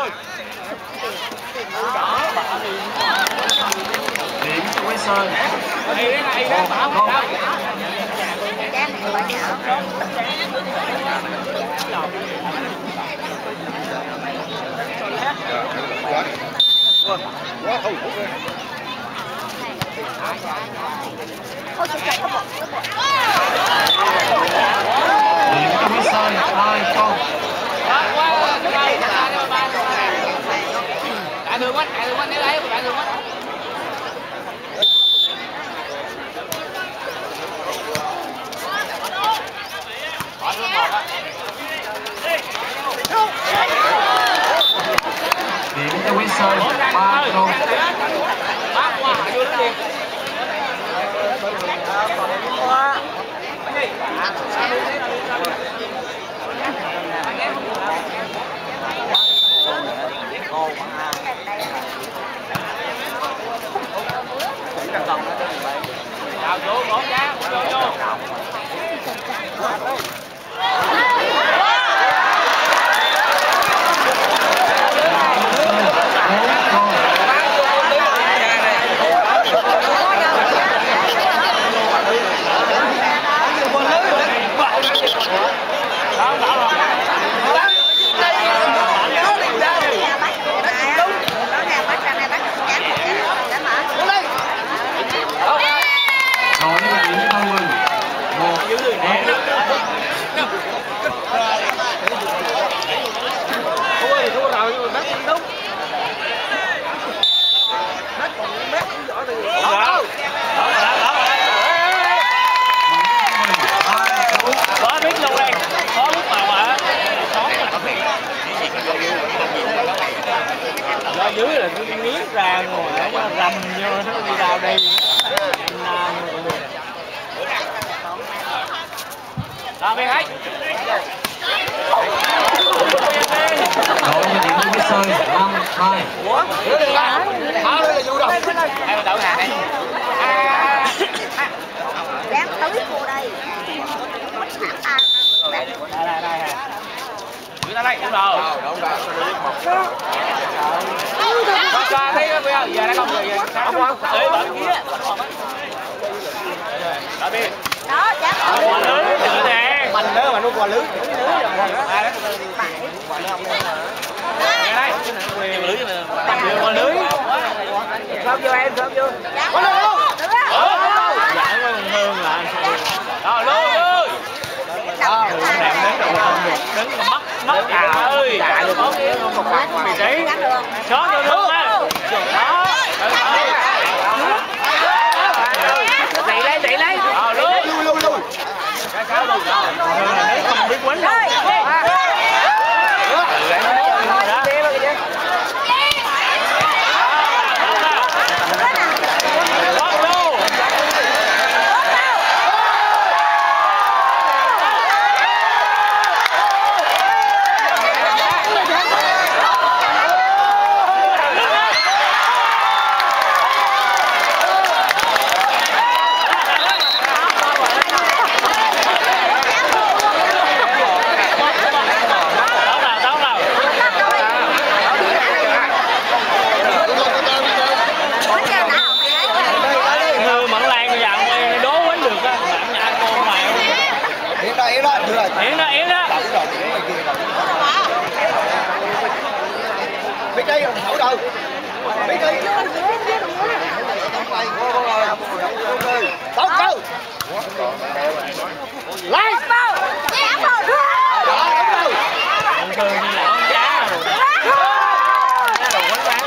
Điểm cho Quế Sơn. Quá thôi. Điểm cho Quế Sơn 2-0. Đại thường quá, nếu đấy, đại thường quá. Điểm cho Quế Sơn 3-0. Bác qua, vô nó đi. Chào vô, bỏ ra, vô. Dưới là cứ nghiến ra ngoài nó rầm vô nó đi đào đi. Làm đi hết. Đội cho điểm Quế Sơn 5-2. Ủa? Tháo đây là vô đâu? Em đậu hàng này. Đáng tới cô đây. Đây. Đưa ra đây, đúng rồi. Cho thấy bây giờ giờ nó không rồi sao không? Để bật kia. Đó đi. Đó, chắc Quả lưới nữa nè. Mình nữa mà nó qua lưới. Ai đó? Đây đây. Quyền lưới nè. Quả lưới. Không vô em, không vô. có được luôn. Dạ nó hương lại. Rồi luôn. Đẹp đến đâu không được. Đứng mà mất ơi. Dạ được có cái một quạt vị trí. Xót vô luôn á. Đó. Chạy lấy. Lui. Cái sao luôn. Không biết quấn đâu. Yến đó. Biết đây rồi, thổi đầu. Biết đi. Tóc câu. Lấy. Chém vào thương. Thường như là con cá rồi. Đồ quán bán.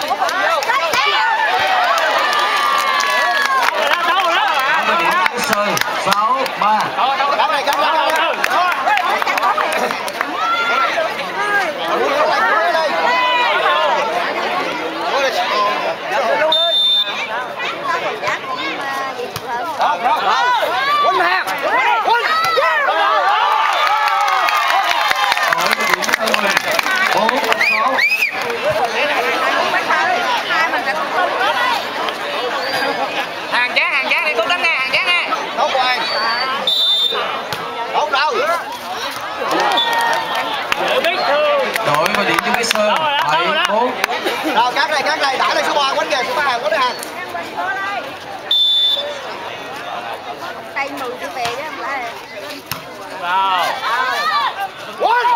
Đâu đó. Điểm Sơn 6-3. Đâu này, cắm đâu. Quýnh hàng. Quýnh. 30 điểm cho Mỹ Sơn. 7-4. Rồi cắt này, đãi này số 3 quánh kìa, số 3 hàng quánh hàng. Tay 10 trở về đó không phải. Vào. Quánh.